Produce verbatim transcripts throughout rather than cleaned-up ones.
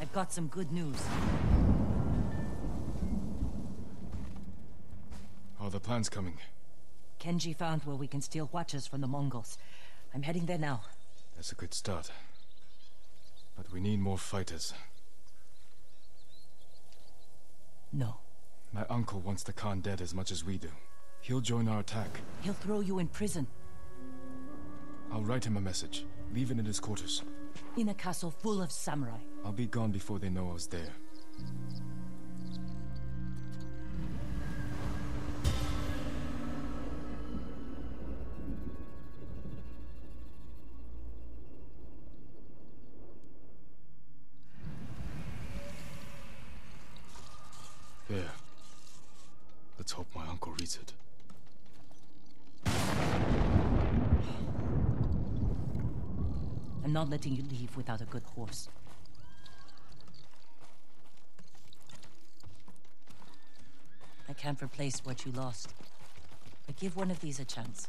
I've got some good news. Are the plans coming? Kenji found where we can steal watches from the Mongols. I'm heading there now. That's a good start. But we need more fighters. No. My uncle wants the Khan dead as much as we do. He'll join our attack. He'll throw you in prison. I'll write him a message. Leave it in his quarters. In a castle full of samurai. I'll be gone before they know I was there. There. Let's hope my uncle reads it. I'm not letting you leave without a good horse. I can't replace what you lost, but give one of these a chance.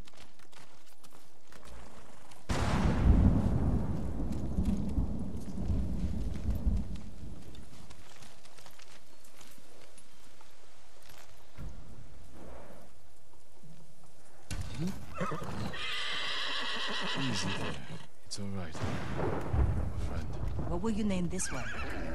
Easy there. It's all right. I'm a friend. What will you name this one?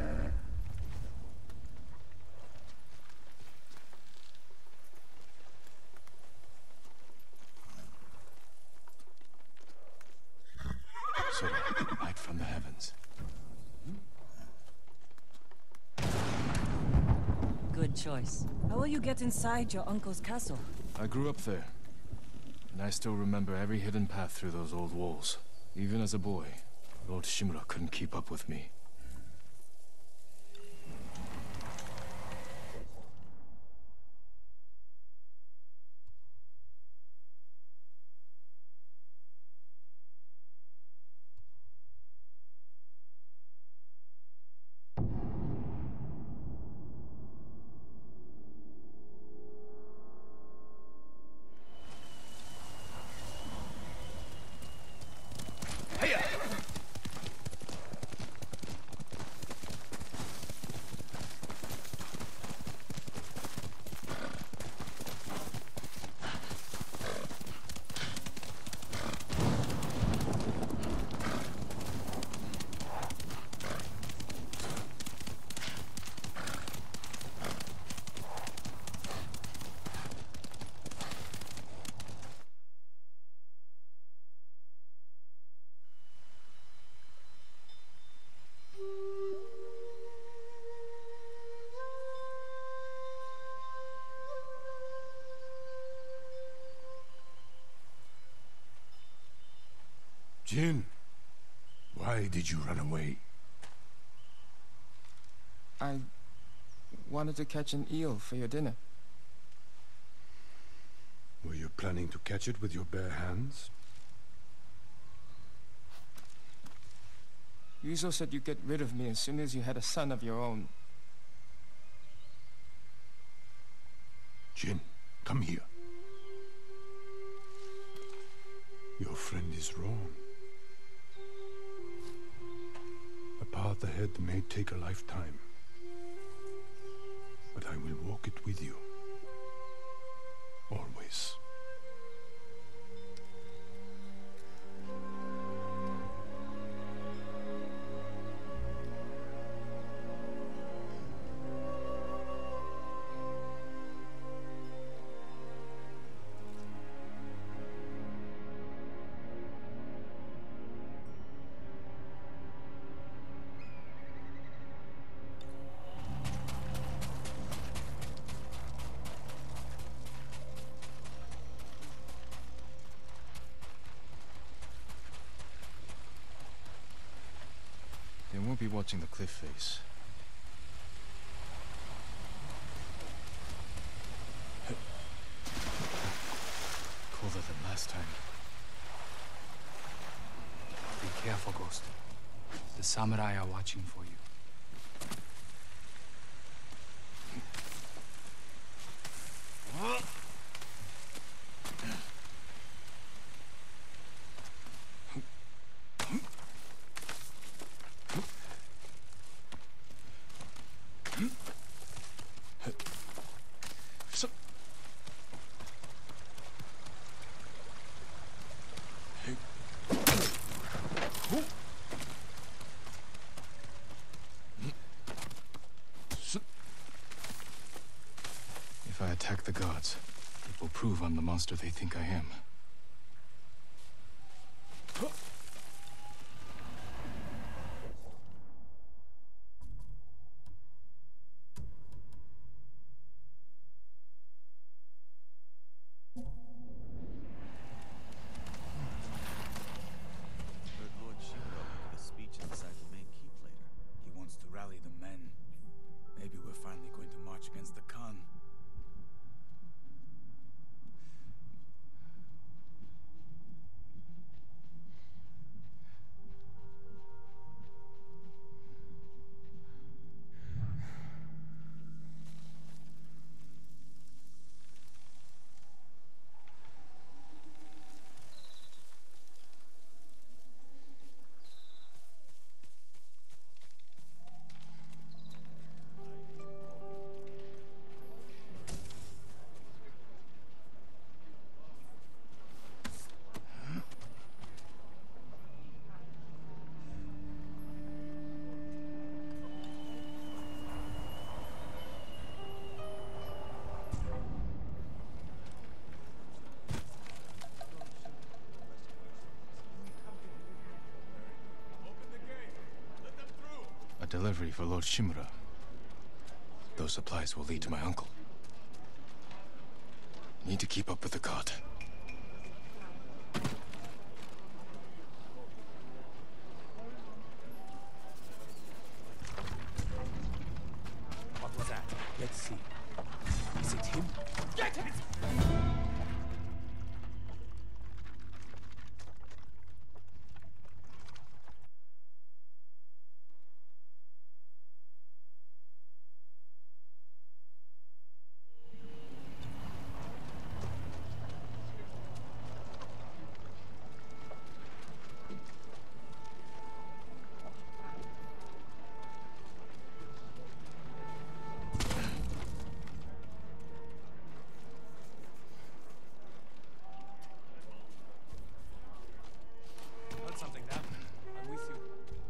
So, light from the heavens. Good choice. How will you get inside your uncle's castle? I grew up there. And I still remember every hidden path through those old walls. Even as a boy, Lord Shimura couldn't keep up with me. Jin, why did you run away? I wanted to catch an eel for your dinner. Were you planning to catch it with your bare hands? Yuzo said you'd get rid of me as soon as you had a son of your own. Jin, come here. Your friend is wrong. A path ahead may take a lifetime, but I will walk it with you. Always. They won't be watching the cliff face. Colder than last time. Be careful, Ghost. The samurai are watching for you. monster they think I am. A delivery for Lord Shimura. Those supplies will lead to my uncle. Need to keep up with the cart. What was that? Let's see. Is it him? Get it! Something now. I'm with you.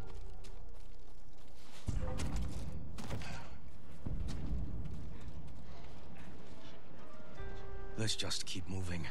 Let's just keep moving.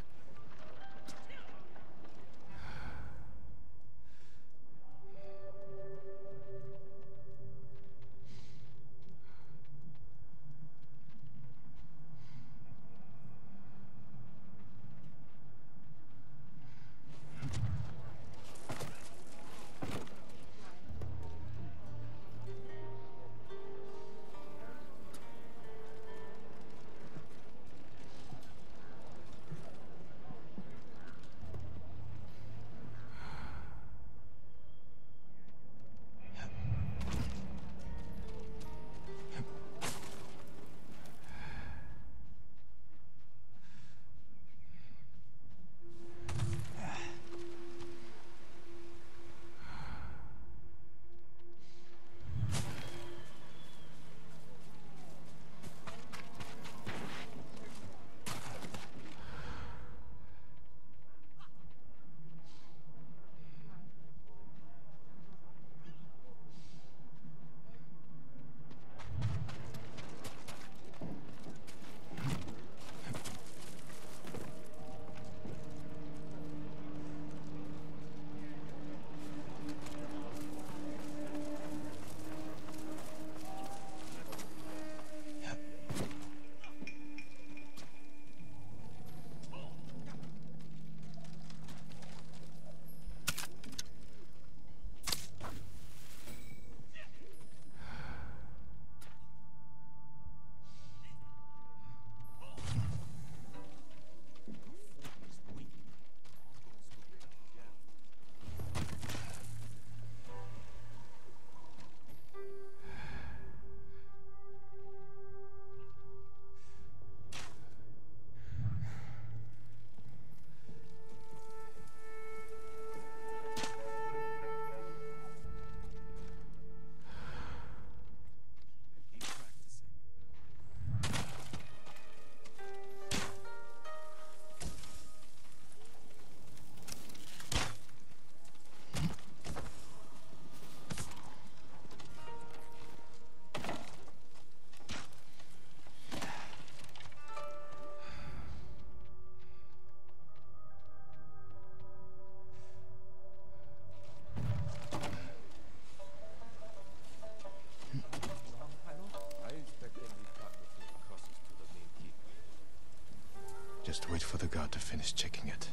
finish checking it.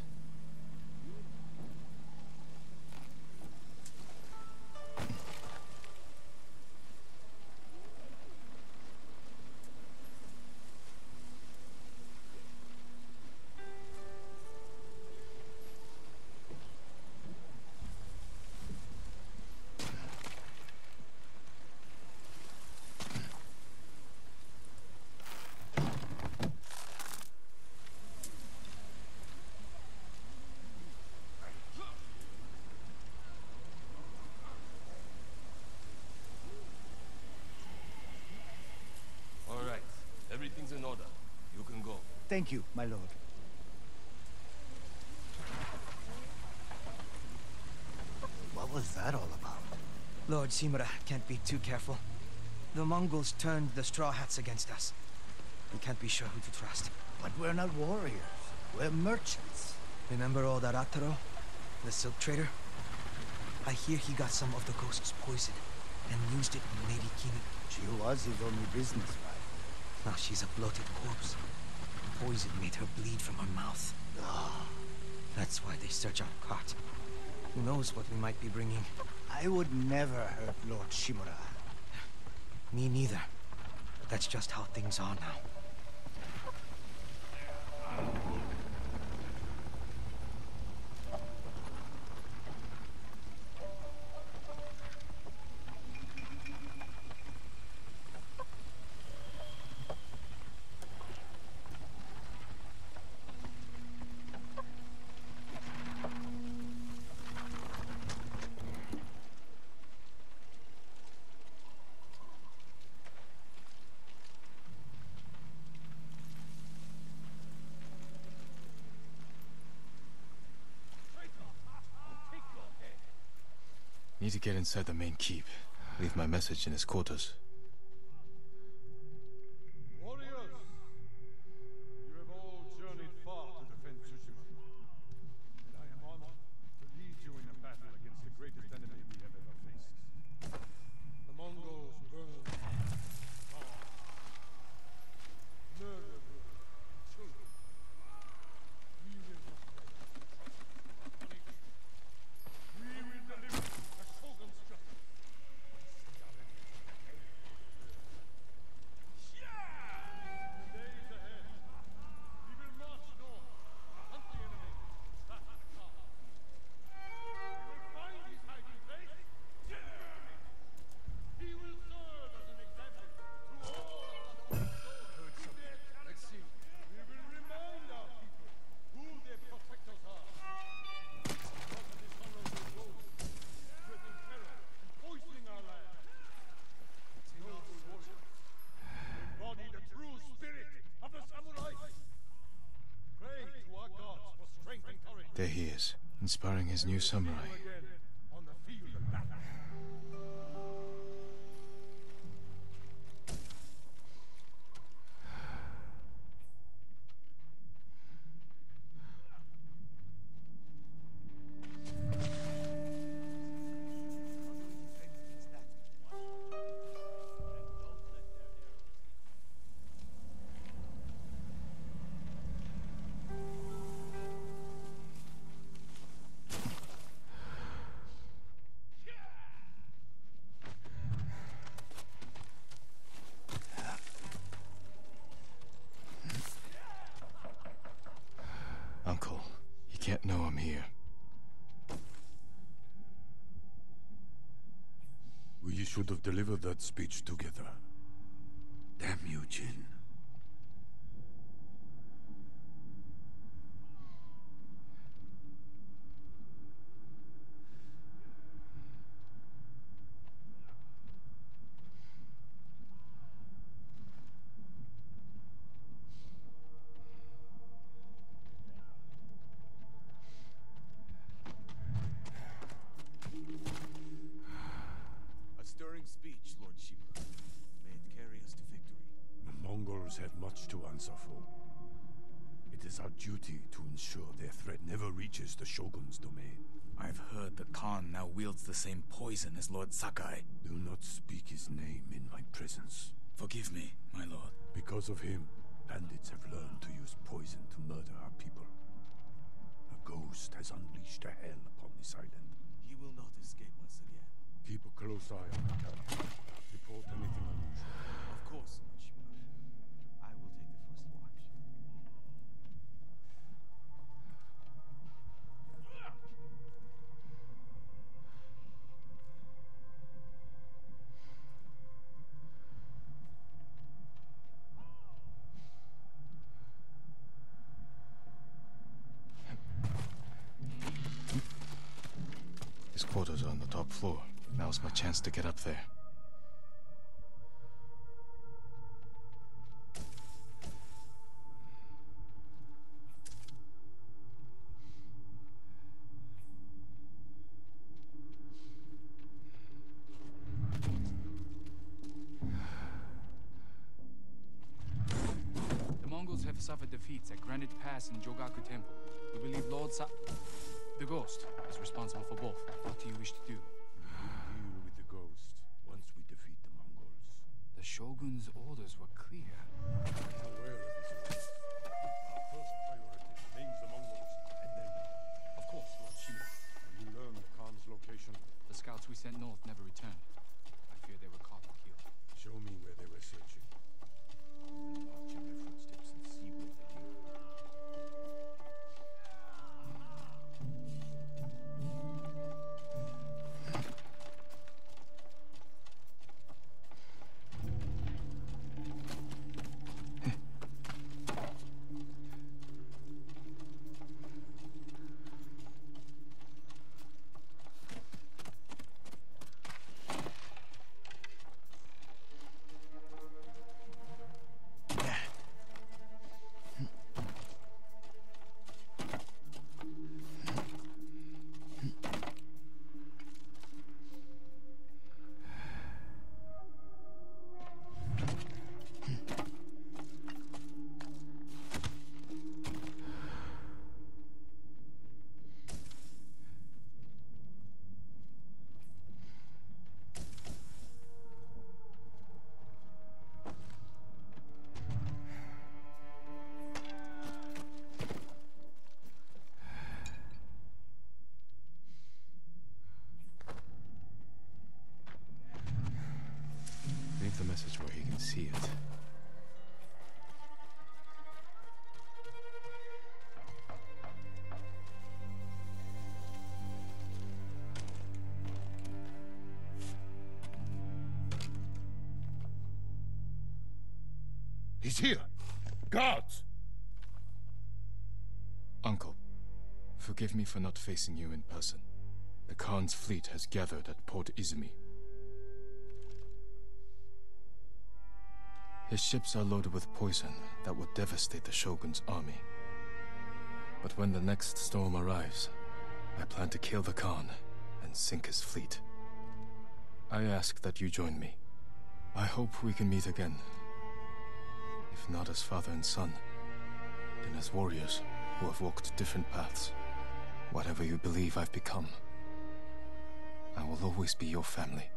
Everything's in order. You can go. Thank you, my lord. What was that all about? Lord Shimura can't be too careful. The Mongols turned the Straw Hats against us. We can't be sure who to trust. But we're not warriors. We're merchants. Remember old Arataro? The silk trader? I hear he got some of the ghost's poison and used it on Lady Kimi. She was his only business, right? Now she's a bloated corpse. Poison made her bleed from her mouth. Ah. That's why they search our cart. Who knows what we might be bringing? I would never hurt Lord Shimura. Me neither. But that's just how things are now. Need to get inside the main keep. Leave my message in his quarters. Warriors! You have all journeyed far to defend Tsushima. And I am honored to lead you in a battle against the greatest enemy we have ever faced. The Mongols burn, starve, murder women and children. We will not let them. We will deliver the Shogun's justice. In the days ahead, we will march north, hunt the enemy, back the car. We will find his hiding place, and burn it. He will serve as an example to all of us. Let's see. We will remind our people who their protectors are. Not a dishonorable road, spreading terror and poisoning our land. Noble warrior, embody the true spirit of the samurai. Pray to our gods for strength and courage. There he is, inspiring his new samurai. Again on the field of battle. Uncle, he can't know I'm here. We should have delivered that speech together. Damn you, Jin. A stirring speech, Lord Shimura. May it carry us to victory. The Mongols have much to answer for. It is our duty to ensure their threat never reaches the Shogun's domain. I've heard the Khan now wields the same poison as Lord Sakai. Do not speak his name in my presence. Forgive me, my lord. Because of him, bandits have learned to use poison to murder our people. ghost has unleashed a hell upon this island. He will not escape us again. Keep a close eye on the town. Report anything unusual. Of course, Lord Shimura. I will take the first watch. His quarters are on the top floor. Now's my chance to get up there. The Mongols have suffered defeats at Granite Pass and Jogaku Temple. We believe Lord Sa... The Ghost is responsible for both. What do you wish to do? Deal with the ghost once we defeat the Mongols. The Shogun's orders were clear. I'm aware of his orders. Our first priority remains the Mongols, and then... Of course, Lord Shimura. Have you learned Khan's location? The scouts we sent north never returned. I fear they were caught or killed. Show me where they were searching. We'll march in their footsteps and see where they lead. Leave the message where he can see it. He's here! Guards! Uncle, forgive me for not facing you in person. The Khan's fleet has gathered at Port Izumi. His ships are loaded with poison that will devastate the Shogun's army. But when the next storm arrives, I plan to kill the Khan and sink his fleet. I ask that you join me. I hope we can meet again. If not as father and son, then as warriors who have walked different paths. Whatever you believe I've become, I will always be your family.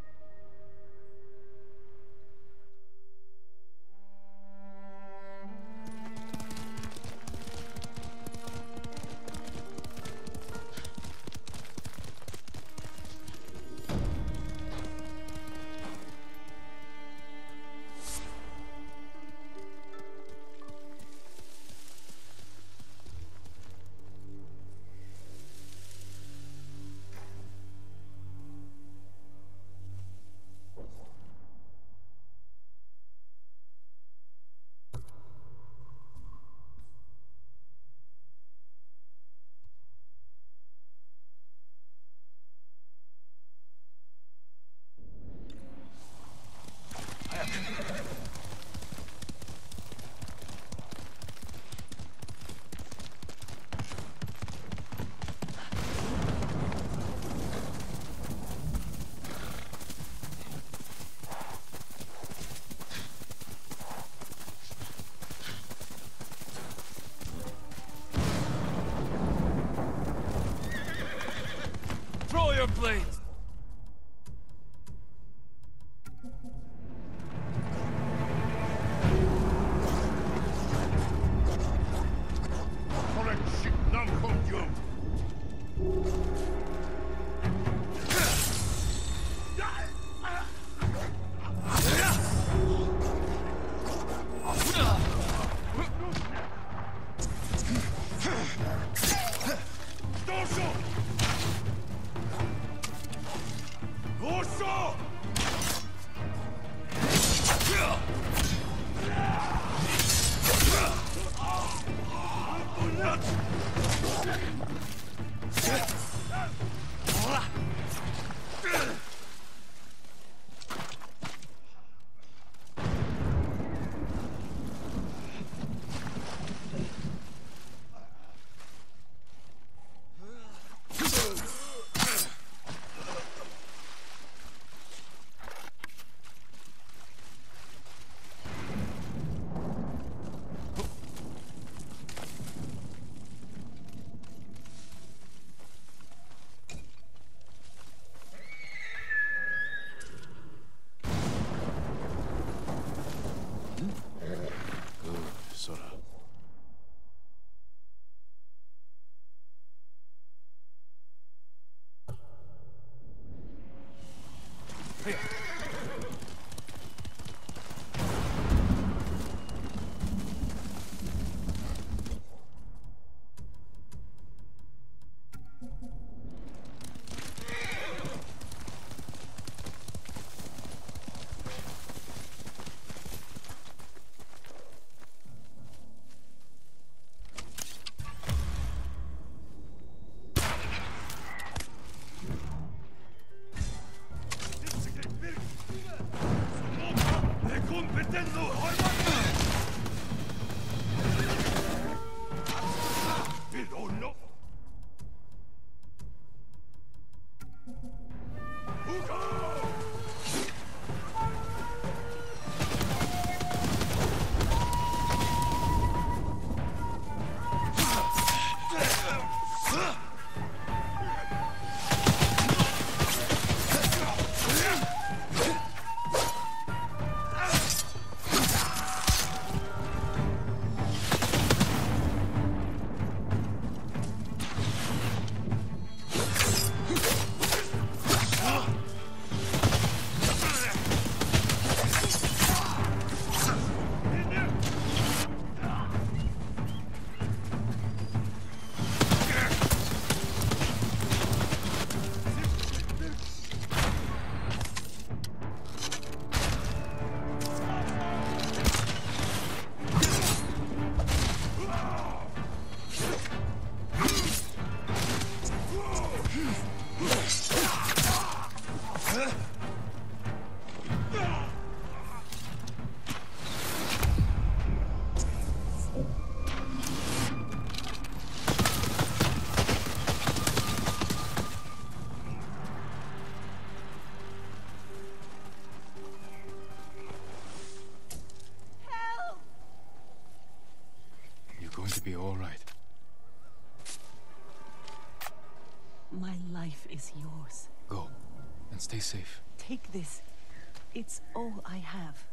Throw your blades! Correct ship, now come you! Be all right. My life is yours. Go, and stay safe. Take this. It's all I have.